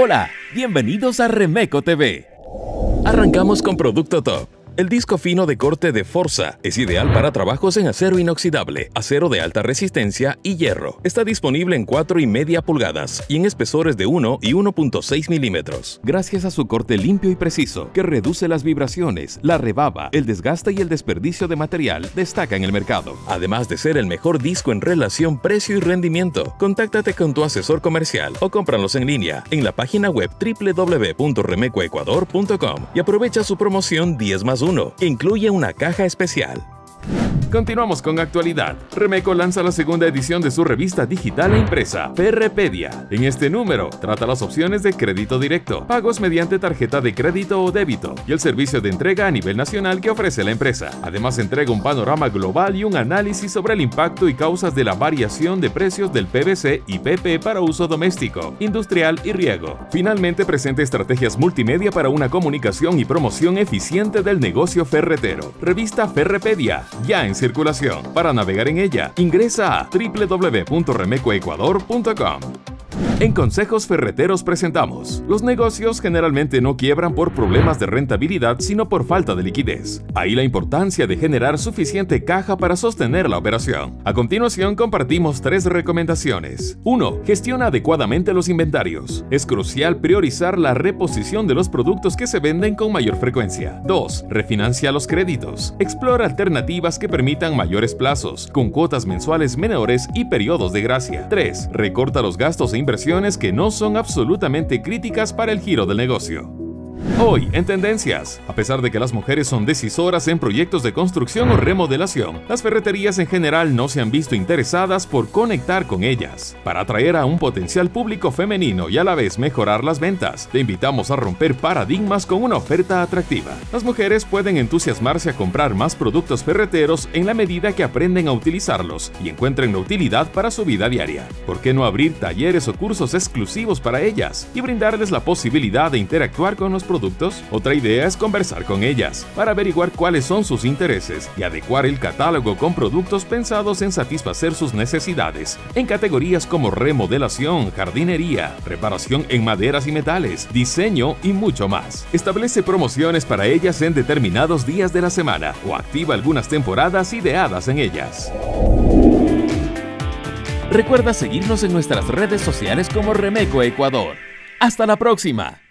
Hola, bienvenidos a Remeco TV. Arrancamos con Producto Top. El disco fino de corte de Forza es ideal para trabajos en acero inoxidable, acero de alta resistencia y hierro. Está disponible en 4,5 pulgadas y en espesores de 1 y 1.6 milímetros. Gracias a su corte limpio y preciso, que reduce las vibraciones, la rebaba, el desgaste y el desperdicio de material, destaca en el mercado. Además de ser el mejor disco en relación precio y rendimiento, contáctate con tu asesor comercial o cómpralos en línea en la página web www.remecoecuador.com y aprovecha su promoción 10+1. Que incluye una caja especial. Continuamos con actualidad. Remeco lanza la segunda edición de su revista digital e impresa, Ferrepedia. En este número, trata las opciones de crédito directo, pagos mediante tarjeta de crédito o débito y el servicio de entrega a nivel nacional que ofrece la empresa. Además, entrega un panorama global y un análisis sobre el impacto y causas de la variación de precios del PVC y PP para uso doméstico, industrial y riego. Finalmente, presenta estrategias multimedia para una comunicación y promoción eficiente del negocio ferretero. Revista Ferrepedia, ya en circulación. Para navegar en ella, ingresa a www.remecoecuador.com. En Consejos Ferreteros presentamos: los negocios generalmente no quiebran por problemas de rentabilidad, sino por falta de liquidez. Ahí la importancia de generar suficiente caja para sostener la operación. A continuación compartimos 3 recomendaciones. 1. Gestiona adecuadamente los inventarios. Es crucial priorizar la reposición de los productos que se venden con mayor frecuencia. 2. Refinancia los créditos. Explora alternativas que permitan mayores plazos, con cuotas mensuales menores y periodos de gracia. 3. Recorta los gastos e inversiones que no son absolutamente críticas para el giro del negocio. Hoy, en Tendencias, a pesar de que las mujeres son decisoras en proyectos de construcción o remodelación, las ferreterías en general no se han visto interesadas por conectar con ellas. Para atraer a un potencial público femenino y a la vez mejorar las ventas, te invitamos a romper paradigmas con una oferta atractiva. Las mujeres pueden entusiasmarse a comprar más productos ferreteros en la medida que aprenden a utilizarlos y encuentren la utilidad para su vida diaria. ¿Por qué no abrir talleres o cursos exclusivos para ellas y brindarles la posibilidad de interactuar con los productos? Otra idea es conversar con ellas para averiguar cuáles son sus intereses y adecuar el catálogo con productos pensados en satisfacer sus necesidades en categorías como remodelación, jardinería, reparación en maderas y metales, diseño y mucho más. Establece promociones para ellas en determinados días de la semana o activa algunas temporadas ideadas en ellas. Recuerda seguirnos en nuestras redes sociales como Remeco Ecuador. ¡Hasta la próxima!